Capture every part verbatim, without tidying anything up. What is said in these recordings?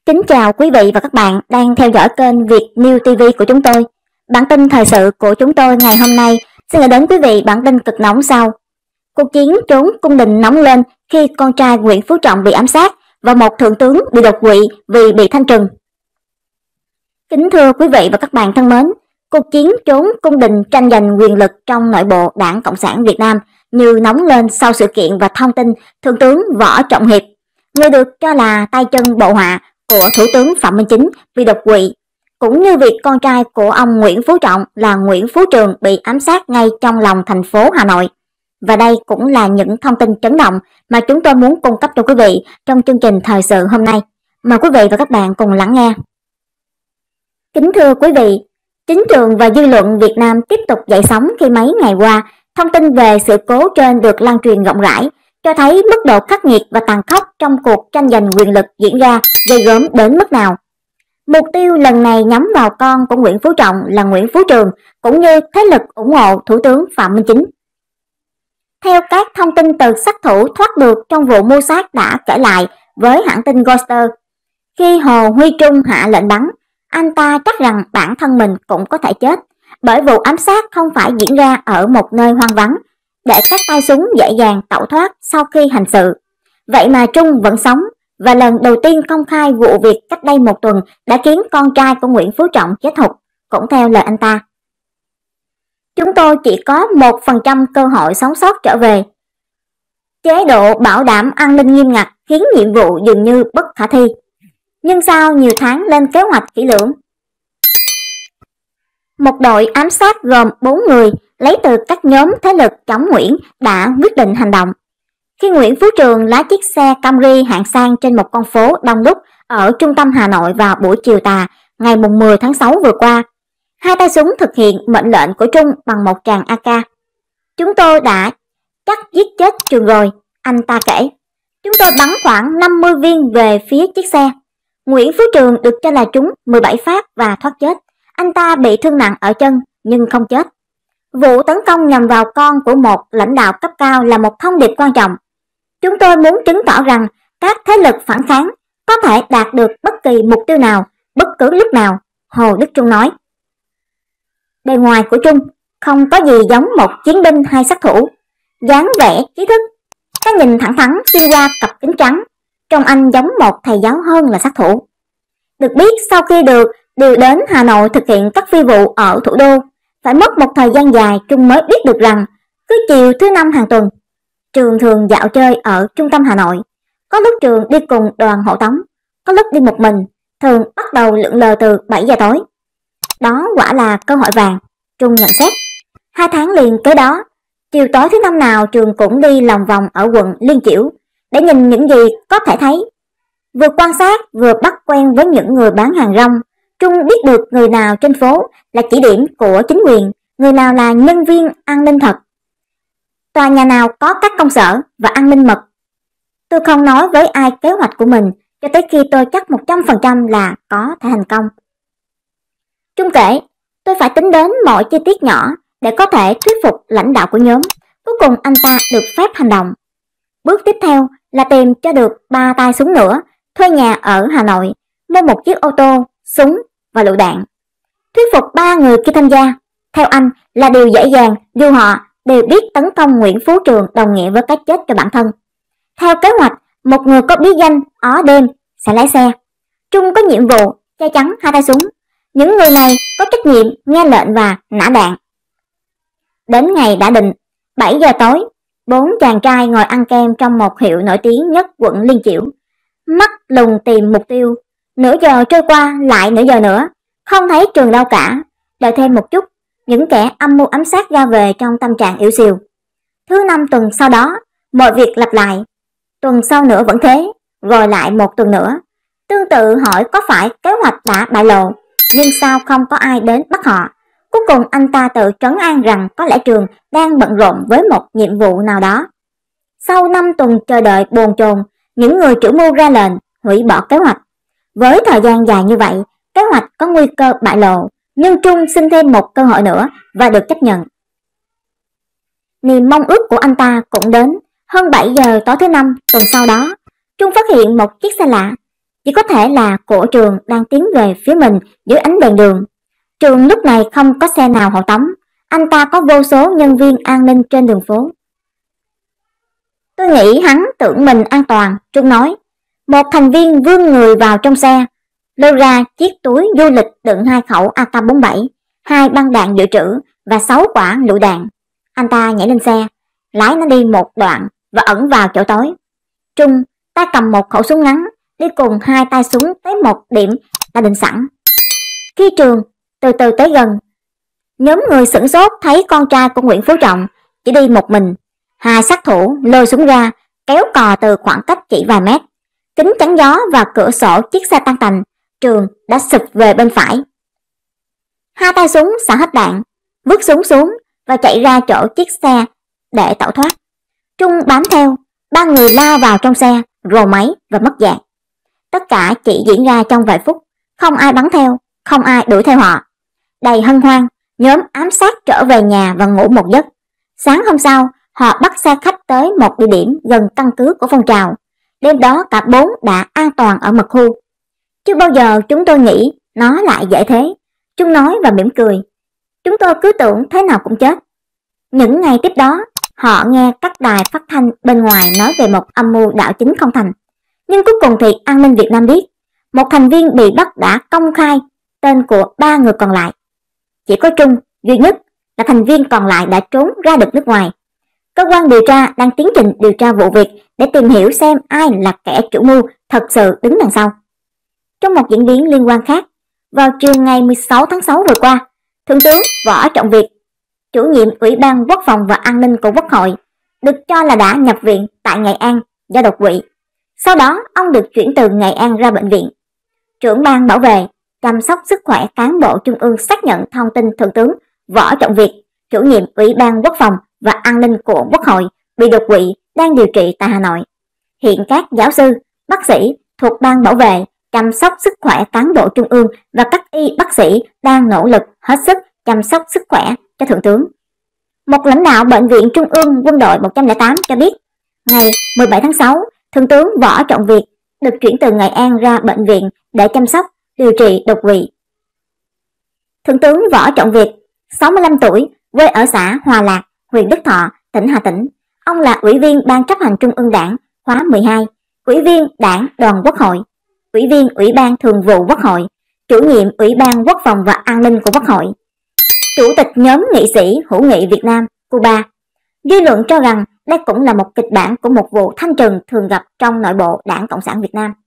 Kính chào quý vị và các bạn đang theo dõi kênh Việt News ti vi của chúng tôi. Bản tin thời sự của chúng tôi ngày hôm nay xin gửi đến quý vị bản tin cực nóng sau. Cuộc chiến trốn cung đình nóng lên khi con trai Nguyễn Phú Trọng bị ám sát và một thượng tướng bị đột quỵ vì bị thanh trừng. Kính thưa quý vị và các bạn thân mến, cuộc chiến trốn cung đình tranh giành quyền lực trong nội bộ Đảng Cộng sản Việt Nam như nóng lên sau sự kiện và thông tin Thượng tướng Võ Trọng Hiệp, người được cho là tay chân bộ hạ của Thủ tướng Phạm Minh Chính bị đột quỵ, cũng như việc con trai của ông Nguyễn Phú Trọng là Nguyễn Phú Trường bị ám sát ngay trong lòng thành phố Hà Nội. Và đây cũng là những thông tin chấn động mà chúng tôi muốn cung cấp cho quý vị trong chương trình thời sự hôm nay. Mời quý vị và các bạn cùng lắng nghe. Kính thưa quý vị, chính trường và dư luận Việt Nam tiếp tục dậy sóng khi mấy ngày qua, thông tin về sự cố trên được lan truyền rộng rãi, cho thấy mức độ khắc nghiệt và tàn khốc trong cuộc tranh giành quyền lực diễn ra ghê gớm đến mức nào. Mục tiêu lần này nhắm vào con của Nguyễn Phú Trọng là Nguyễn Phú Trường, cũng như thế lực ủng hộ Thủ tướng Phạm Minh Chính. Theo các thông tin từ sát thủ thoát được trong vụ mưu sát đã kể lại với hãng tin Reuters, khi Hồ Huy Trung hạ lệnh bắn, anh ta chắc rằng bản thân mình cũng có thể chết, bởi vụ ám sát không phải diễn ra ở một nơi hoang vắng, để các tay súng dễ dàng tẩu thoát sau khi hành sự. Vậy mà Trung vẫn sống, và lần đầu tiên công khai vụ việc cách đây một tuần đã khiến con trai của Nguyễn Phú Trọng chết hụt, cũng theo lời anh ta. Chúng tôi chỉ có một phần trăm cơ hội sống sót trở về. Chế độ bảo đảm an ninh nghiêm ngặt khiến nhiệm vụ dường như bất khả thi. Nhưng sau nhiều tháng lên kế hoạch kỹ lưỡng, một đội ám sát gồm bốn người lấy từ các nhóm thế lực chống Nguyễn đã quyết định hành động. Khi Nguyễn Phú Trường lái chiếc xe Camry hạng sang trên một con phố đông đúc ở trung tâm Hà Nội vào buổi chiều tà ngày mười tháng sáu vừa qua, hai tay súng thực hiện mệnh lệnh của Trung bằng một tràng a ca. Chúng tôi đã chắc giết chết Trường rồi, anh ta kể. Chúng tôi bắn khoảng năm mươi viên về phía chiếc xe. Nguyễn Phú Trường được cho là trúng mười bảy phát và thoát chết. Anh ta bị thương nặng ở chân nhưng không chết. Vụ tấn công nhằm vào con của một lãnh đạo cấp cao là một thông điệp quan trọng. Chúng tôi muốn chứng tỏ rằng các thế lực phản kháng có thể đạt được bất kỳ mục tiêu nào, bất cứ lúc nào, Hồ Đức Trung nói. Bề ngoài của Trung không có gì giống một chiến binh hay sát thủ. Dáng vẻ trí thức, cái nhìn thẳng thắn xuyên qua cặp kính trắng, trông anh giống một thầy giáo hơn là sát thủ. Được biết sau khi được điều đến Hà Nội thực hiện các phi vụ ở thủ đô, phải mất một thời gian dài Trung mới biết được rằng cứ chiều thứ năm hàng tuần, Trường thường dạo chơi ở trung tâm Hà Nội. Có lúc Trường đi cùng đoàn hộ tống, có lúc đi một mình, thường bắt đầu lượn lờ từ bảy giờ tối. Đó quả là cơ hội vàng, Trung nhận xét. Hai tháng liền kế đó, chiều tối thứ năm nào Trường cũng đi lòng vòng ở quận Liên Chiểu để nhìn những gì có thể thấy. Vừa quan sát vừa bắt quen với những người bán hàng rong, Trung biết được người nào trên phố là chỉ điểm của chính quyền, người nào là nhân viên an ninh thật. Tòa nhà nào có các công sở và an ninh mật. Tôi không nói với ai kế hoạch của mình cho tới khi tôi chắc một trăm phần trăm là có thể thành công. Trung kể, tôi phải tính đến mọi chi tiết nhỏ để có thể thuyết phục lãnh đạo của nhóm. Cuối cùng anh ta được phép hành động. Bước tiếp theo là tìm cho được ba tay súng nữa, thuê nhà ở Hà Nội, mua một chiếc ô tô, súng và lựu đạn. Thuyết phục ba người kia tham gia, theo anh là điều dễ dàng dù họ đều biết tấn công Nguyễn Phú Trường đồng nghĩa với cái chết cho bản thân. Theo kế hoạch, một người có bí danh ó đêm sẽ lái xe. Trung có nhiệm vụ che chắn hai tay súng. Những người này có trách nhiệm nghe lệnh và nã đạn. Đến ngày đã định, bảy giờ tối, bốn chàng trai ngồi ăn kem trong một hiệu nổi tiếng nhất quận Liên Chiểu. Mắt lùng tìm mục tiêu. Nửa giờ trôi qua lại nửa giờ nữa, không thấy Trường đâu cả. Đợi thêm một chút, những kẻ âm mưu ám sát ra về trong tâm trạng yếu xìu. Thứ năm tuần sau đó, mọi việc lặp lại. Tuần sau nữa vẫn thế, rồi lại một tuần nữa. Tương tự hỏi có phải kế hoạch đã bại lộ, nhưng sao không có ai đến bắt họ. Cuối cùng anh ta tự trấn an rằng có lẽ Trường đang bận rộn với một nhiệm vụ nào đó. Sau năm tuần chờ đợi bồn chồn, những người chủ mưu ra lệnh hủy bỏ kế hoạch. Với thời gian dài như vậy, kế hoạch có nguy cơ bại lộ, nhưng Trung xin thêm một cơ hội nữa và được chấp nhận. Niềm mong ước của anh ta cũng đến. Hơn bảy giờ tối thứ năm tuần sau đó, Trung phát hiện một chiếc xe lạ. chỉ có thể là của Trường đang tiến về phía mình dưới ánh đèn đường. Trường lúc này không có xe nào hộ tống, anh ta có vô số nhân viên an ninh trên đường phố. Tôi nghĩ hắn tưởng mình an toàn, Trung nói. Một thành viên vươn người vào trong xe, lôi ra chiếc túi du lịch đựng hai khẩu A K bốn mươi bảy, hai băng đạn dự trữ và sáu quả lựu đạn. Anh ta nhảy lên xe, lái nó đi một đoạn và ẩn vào chỗ tối. Trung tay cầm một khẩu súng ngắn, đi cùng hai tay súng tới một điểm đã định sẵn. Khi Trường từ từ tới gần, nhóm người sửng sốt thấy con trai của Nguyễn Phú Trọng chỉ đi một mình. Hai sát thủ lôi súng ra, kéo cò từ khoảng cách chỉ vài mét. Kính chắn gió và cửa sổ chiếc xe tan tành, Trường đã sụp về bên phải. Hai tay súng xả hết đạn, vứt súng xuống và chạy ra chỗ chiếc xe để tẩu thoát. Trung bám theo, ba người lao vào trong xe, rồ máy và mất dạng. Tất cả chỉ diễn ra trong vài phút, không ai bắn theo, không ai đuổi theo họ. Đầy hân hoan, nhóm ám sát trở về nhà và ngủ một giấc. Sáng hôm sau, họ bắt xe khách tới một địa điểm gần căn cứ của phong trào. Đêm đó cả bốn đã an toàn ở mật khu. Chưa bao giờ chúng tôi nghĩ nó lại dễ thế, Trung nói và mỉm cười. Chúng tôi cứ tưởng thế nào cũng chết. Những ngày tiếp đó, họ nghe các đài phát thanh bên ngoài nói về một âm mưu đảo chính không thành. Nhưng cuối cùng thì an ninh Việt Nam biết, một thành viên bị bắt đã công khai tên của ba người còn lại. Chỉ có Trung duy nhất là thành viên còn lại đã trốn ra được nước ngoài. Cơ quan điều tra đang tiến trình điều tra vụ việc để tìm hiểu xem ai là kẻ chủ mưu thật sự đứng đằng sau. Trong một diễn biến liên quan khác, vào chiều ngày mười sáu tháng sáu vừa qua, Thượng tướng Võ Trọng Việt, chủ nhiệm Ủy ban Quốc phòng và An ninh của Quốc hội, được cho là đã nhập viện tại Nghệ An do đột quỵ. Sau đó, ông được chuyển từ Nghệ An ra bệnh viện. Trưởng ban bảo vệ, chăm sóc sức khỏe cán bộ Trung ương xác nhận thông tin Thượng tướng Võ Trọng Việt, chủ nhiệm Ủy ban Quốc phòng và An ninh của Quốc hội, bị đột quỵ đang điều trị tại Hà Nội. Hiện các giáo sư, bác sĩ thuộc ban bảo vệ, chăm sóc sức khỏe cán bộ Trung ương và các y bác sĩ đang nỗ lực hết sức chăm sóc sức khỏe cho Thượng tướng. Một lãnh đạo Bệnh viện Trung ương Quân đội một không tám cho biết, ngày mười bảy tháng sáu, Thượng tướng Võ Trọng Việt được chuyển từ Nghệ An ra bệnh viện để chăm sóc, điều trị đột quỵ. Thượng tướng Võ Trọng Việt, sáu mươi lăm tuổi, quê ở xã Hòa Lạc, huyện Đức Thọ, tỉnh Hà Tĩnh. Ông là Ủy viên Ban chấp hành Trung ương Đảng khóa mười hai, Ủy viên Đảng Đoàn Quốc hội, Ủy viên Ủy ban Thường vụ Quốc hội, chủ nhiệm Ủy ban Quốc phòng và An ninh của Quốc hội, chủ tịch nhóm nghị sĩ hữu nghị Việt Nam, Cuba. Dư luận cho rằng đây cũng là một kịch bản của một vụ thanh trừng thường gặp trong nội bộ Đảng Cộng sản Việt Nam.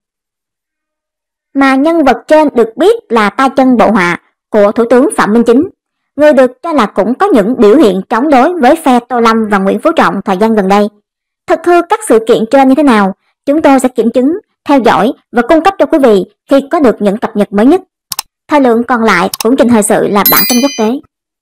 Mà nhân vật trên được biết là tay chân bộ họa của Thủ tướng Phạm Minh Chính, người được cho là cũng có những biểu hiện chống đối với phe Tô Lâm và Nguyễn Phú Trọng thời gian gần đây. Thực hư các sự kiện trên như thế nào, chúng tôi sẽ kiểm chứng, theo dõi và cung cấp cho quý vị khi có được những cập nhật mới nhất. Thời lượng còn lại cũng trình thời sự là bản tin quốc tế.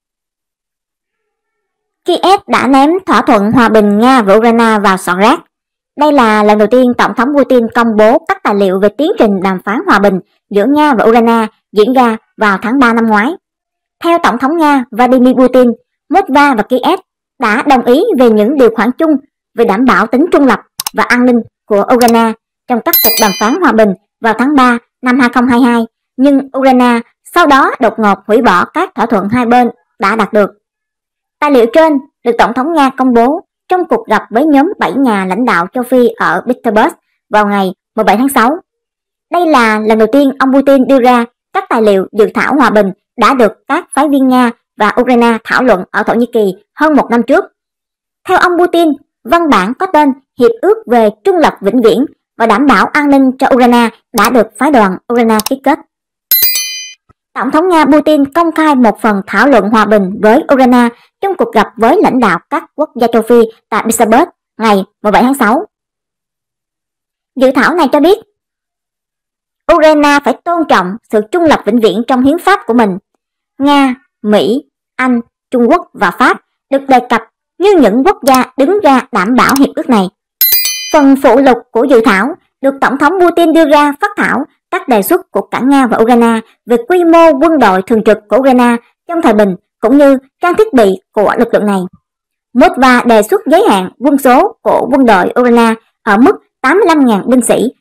Kiev đã ném thỏa thuận hòa bình Nga và Ukraine vào sọt rác. Đây là lần đầu tiên Tổng thống Putin công bố các tài liệu về tiến trình đàm phán hòa bình giữa Nga và Ukraine diễn ra vào tháng ba năm ngoái. Theo Tổng thống Nga Vladimir Putin, Moscow và Kiev đã đồng ý về những điều khoản chung về đảm bảo tính trung lập và an ninh của Ukraine trong các cuộc đàm phán hòa bình vào tháng ba năm hai không hai hai, nhưng Ukraine sau đó đột ngột hủy bỏ các thỏa thuận hai bên đã đạt được. Tài liệu trên được Tổng thống Nga công bố trong cuộc gặp với nhóm bảy nhà lãnh đạo châu Phi ở Petersburg vào ngày mười bảy tháng sáu. Đây là lần đầu tiên ông Putin đưa ra các tài liệu dự thảo hòa bình đã được các phái viên Nga và Ukraine thảo luận ở Thổ Nhĩ Kỳ hơn một năm trước. Theo ông Putin, văn bản có tên Hiệp ước về trung lập vĩnh viễn và đảm bảo an ninh cho Ukraine đã được phái đoàn Ukraine ký kết. Tổng thống Nga Putin công khai một phần thảo luận hòa bình với Ukraine trong cuộc gặp với lãnh đạo các quốc gia châu Phi tại Petersburg ngày mười bảy tháng sáu. Dự thảo này cho biết, Ukraine phải tôn trọng sự trung lập vĩnh viễn trong hiến pháp của mình. Nga, Mỹ, Anh, Trung Quốc và Pháp được đề cập như những quốc gia đứng ra đảm bảo hiệp ước này. Phần phụ lục của dự thảo được Tổng thống Putin đưa ra phát thảo các đề xuất của cả Nga và Ukraine về quy mô quân đội thường trực của Ukraine trong thời bình cũng như trang thiết bị của lực lượng này. Moscow đề xuất giới hạn quân số của quân đội Ukraine ở mức tám mươi lăm nghìn binh sĩ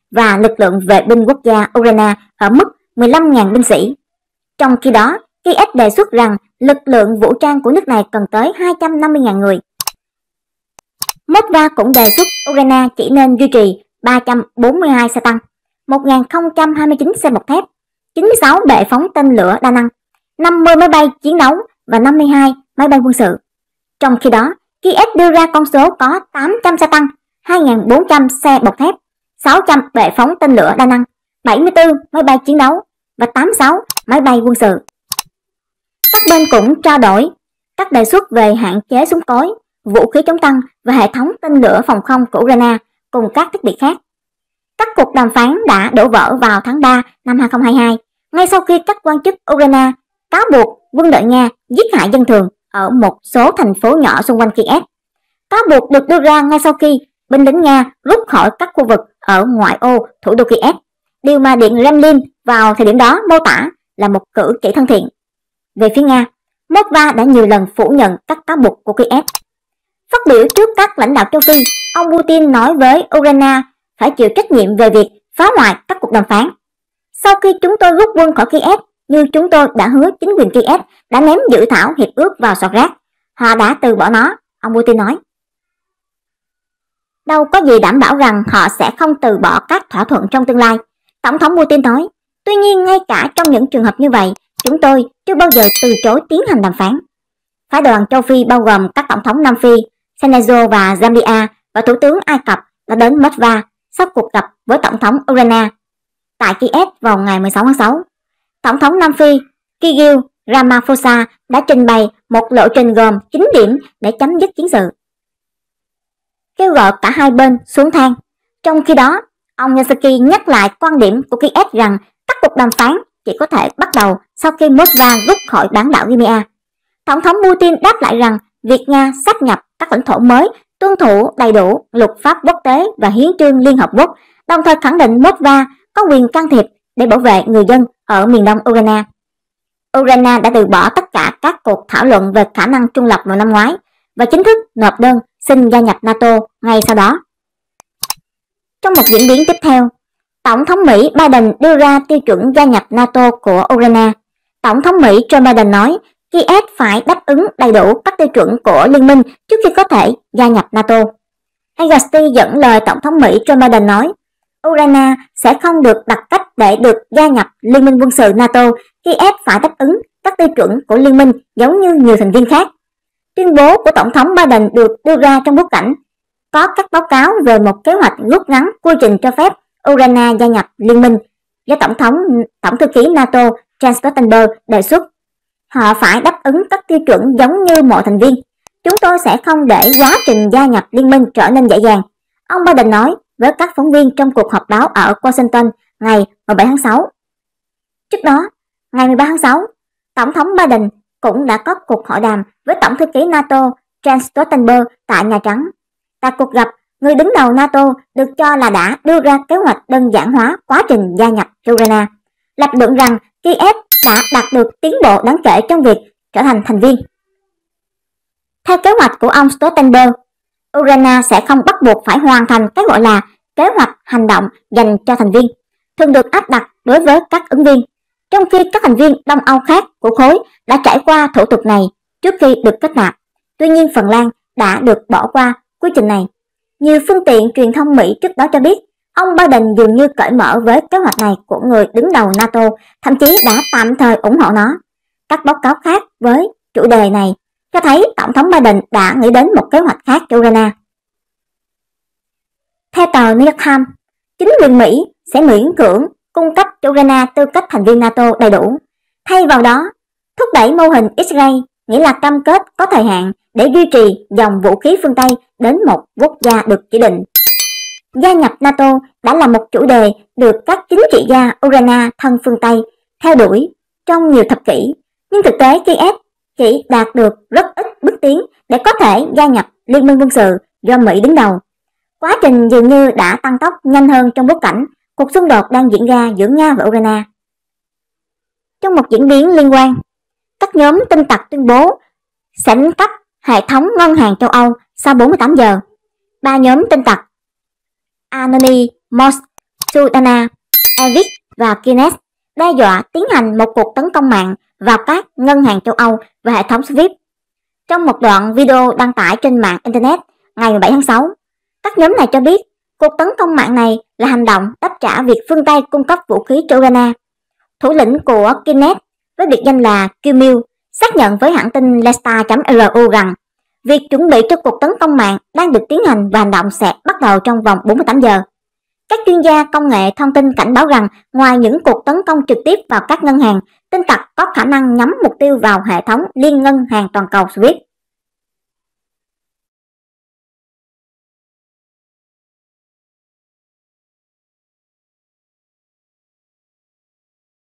và lực lượng vệ binh quốc gia Ukraine ở mức mười lăm nghìn binh sĩ. Trong khi đó, Kiev đề xuất rằng lực lượng vũ trang của nước này cần tới hai trăm năm mươi nghìn người. Moskva cũng đề xuất Ukraine chỉ nên duy trì ba trăm bốn mươi hai xe tăng, một nghìn không trăm hai mươi chín xe bọc thép, chín mươi sáu bệ phóng tên lửa đa năng, năm mươi máy bay chiến đấu và năm mươi hai máy bay quân sự. Trong khi đó, Kiev đưa ra con số có tám trăm xe tăng, hai nghìn bốn trăm xe bọc thép, sáu trăm bệ phóng tên lửa đa năng, bảy mươi tư máy bay chiến đấu và tám mươi sáu máy bay quân sự. Các bên cũng trao đổi các đề xuất về hạn chế súng cối, vũ khí chống tăng và hệ thống tên lửa phòng không của Ukraine cùng các thiết bị khác. Các cuộc đàm phán đã đổ vỡ vào tháng ba năm hai không hai hai, ngay sau khi các quan chức Ukraine cáo buộc quân đội Nga giết hại dân thường ở một số thành phố nhỏ xung quanh Kiev. Cáo buộc được đưa ra ngay sau khi binh lính Nga rút khỏi các khu vực ở ngoại ô thủ đô Kiev, điều mà Điện Kremlin vào thời điểm đó mô tả là một cử chỉ thân thiện. Về phía Nga, Moskva đã nhiều lần phủ nhận các cáo buộc của Kiev. Phát biểu trước các lãnh đạo châu Phi, ông Putin nói với Ukraine phải chịu trách nhiệm về việc phá hoại các cuộc đàm phán. Sau khi chúng tôi rút quân khỏi Kiev, như chúng tôi đã hứa, chính quyền Kiev đã ném dự thảo hiệp ước vào sọt rác. Họ đã từ bỏ nó, ông Putin nói. Đâu có gì đảm bảo rằng họ sẽ không từ bỏ các thỏa thuận trong tương lai, Tổng thống Putin nói. Tuy nhiên, ngay cả trong những trường hợp như vậy, chúng tôi chưa bao giờ từ chối tiến hành đàm phán. Phái đoàn châu Phi bao gồm các tổng thống Nam Phi, Senegal và Zambia và thủ tướng Ai Cập đã đến Moskva sau cuộc gặp với tổng thống Ukraine tại Kiev vào ngày mười sáu tháng sáu. Tổng thống Nam Phi Cyril Ramaphosa đã trình bày một lộ trình gồm chín điểm để chấm dứt chiến sự, kêu gọi cả hai bên xuống thang. Trong khi đó, ông Zelensky nhắc lại quan điểm của Kiev rằng các cuộc đàm phán chỉ có thể bắt đầu sau khi Moskva rút khỏi bán đảo Crimea. Tổng thống Putin đáp lại rằng việc Nga sáp nhập các lãnh thổ mới tuân thủ đầy đủ luật pháp quốc tế và hiến chương Liên Hợp Quốc, đồng thời khẳng định Moskva có quyền can thiệp để bảo vệ người dân ở miền đông Ukraine. Ukraine đã từ bỏ tất cả các cuộc thảo luận về khả năng trung lập vào năm ngoái và chính thức nộp đơn xin gia nhập NATO ngay sau đó. Trong một diễn biến tiếp theo, Tổng thống Mỹ Biden đưa ra tiêu chuẩn gia nhập NATO của Ukraine. Tổng thống Mỹ Joe Biden nói Kiev phải đáp ứng đầy đủ các tiêu chuẩn của liên minh trước khi có thể gia nhập NATO. Agassi dẫn lời Tổng thống Mỹ Joe Biden nói Ukraine sẽ không được đặt cách để được gia nhập liên minh quân sự NATO. Kiev phải đáp ứng các tiêu chuẩn của liên minh giống như nhiều thành viên khác. Tuyên bố của Tổng thống Biden được đưa ra trong bối cảnh có các báo cáo về một kế hoạch rút ngắn quy trình cho phép Ukraine gia nhập liên minh do Tổng thống Tổng thư ký NATO Jens Stoltenberg đề xuất. Họ phải đáp ứng các tiêu chuẩn giống như mọi thành viên. Chúng tôi sẽ không để quá trình gia nhập liên minh trở nên dễ dàng, ông Biden nói với các phóng viên trong cuộc họp báo ở Washington ngày mười bảy tháng sáu. Trước đó, ngày mười ba tháng sáu, Tổng thống Biden cũng đã có cuộc hội đàm với Tổng thư ký NATO Jens Stoltenberg tại Nhà Trắng. Tại cuộc gặp, người đứng đầu NATO được cho là đã đưa ra kế hoạch đơn giản hóa quá trình gia nhập Ukraine, lập luận rằng Kiev đã đạt được tiến bộ đáng kể trong việc trở thành thành viên. Theo kế hoạch của ông Stoltenberg, Ukraine sẽ không bắt buộc phải hoàn thành cái gọi là kế hoạch hành động dành cho thành viên, thường được áp đặt đối với các ứng viên, trong khi các thành viên Đông Âu khác của khối đã trải qua thủ tục này trước khi được kết nạp. Tuy nhiên, Phần Lan đã được bỏ qua quy trình này. Nhiều phương tiện truyền thông Mỹ trước đó cho biết ông Biden dường như cởi mở với kế hoạch này của người đứng đầu NATO, thậm chí đã tạm thời ủng hộ nó. Các báo cáo khác với chủ đề này cho thấy Tổng thống Biden đã nghĩ đến một kế hoạch khác cho Ukraine. Theo tờ New York Times, chính quyền Mỹ sẽ miễn cưỡng cung cấp cho Ukraine tư cách thành viên NATO đầy đủ. Thay vào đó, thúc đẩy mô hình Israel, nghĩa là cam kết có thời hạn để duy trì dòng vũ khí phương Tây đến một quốc gia được chỉ định. Gia nhập NATO đã là một chủ đề được các chính trị gia Ukraine thân phương Tây theo đuổi trong nhiều thập kỷ, nhưng thực tế Kiev chỉ đạt được rất ít bước tiến để có thể gia nhập liên minh quân sự do Mỹ đứng đầu. Quá trình dường như đã tăng tốc nhanh hơn trong bối cảnh cuộc xung đột đang diễn ra giữa Nga và Ukraine. Trong một diễn biến liên quan, các nhóm tin tặc tuyên bố sẽ đánh cắp hệ thống ngân hàng châu Âu sau bốn mươi tám giờ. Ba nhóm tin tặc Anonymous, Sudana, Evic và Kinex đe dọa tiến hành một cuộc tấn công mạng vào các ngân hàng châu Âu và hệ thống SWIFT. Trong một đoạn video đăng tải trên mạng Internet ngày mười bảy tháng sáu, các nhóm này cho biết cuộc tấn công mạng này là hành động đáp trả việc phương Tây cung cấp vũ khí cho Ukraine. Thủ lĩnh của Kinex với biệt danh là Q-Mill xác nhận với hãng tin Lesta chấm R U rằng việc chuẩn bị cho cuộc tấn công mạng đang được tiến hành và hành động sẽ bắt đầu trong vòng bốn mươi tám giờ. Các chuyên gia công nghệ thông tin cảnh báo rằng ngoài những cuộc tấn công trực tiếp vào các ngân hàng, tin tặc có khả năng nhắm mục tiêu vào hệ thống liên ngân hàng toàn cầu SWIFT.